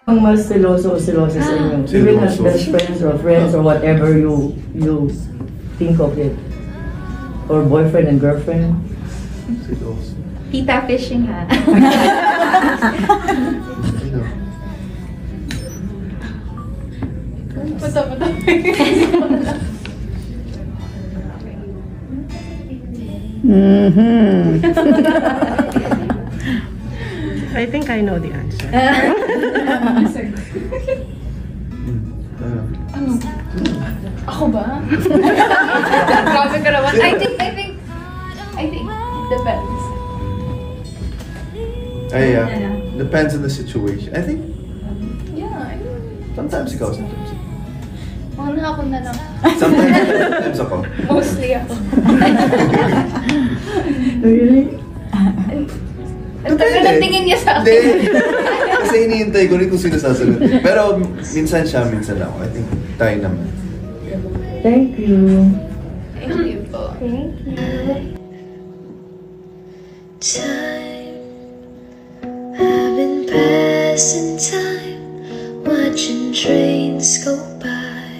Ang mas seloso o selosa sa inyo? Even as best friends or whatever you think of it. Or boyfriend and girlfriend? Seloso. Tita fishing ha. Puta. I think I know the answer. Ano? Ako ba? Grabe ka naman. I think depends. Yeah. Depends on the situation. I think. Yeah. Sometimes ikaw, sometimes. Ako na lang. Sometimes ako. Mostly ako. Really? Ang tagal na tingin niya sa akin. Kasi iniintay ko rin kung sino sasagot. Pero minsan siya, minsan ako. I think tayo naman. Thank you. Thank you po. Thank you. Time, I've been passing time, watching trains go by.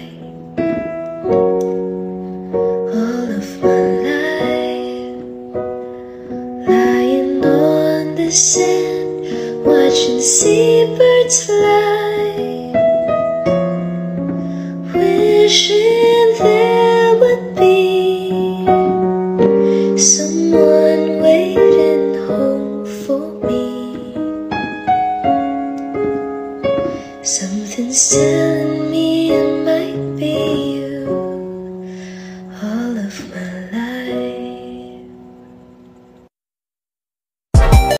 All of my life, lying on the sand, watching seabirds fly, wishing there would be someone waiting home for me. Something's telling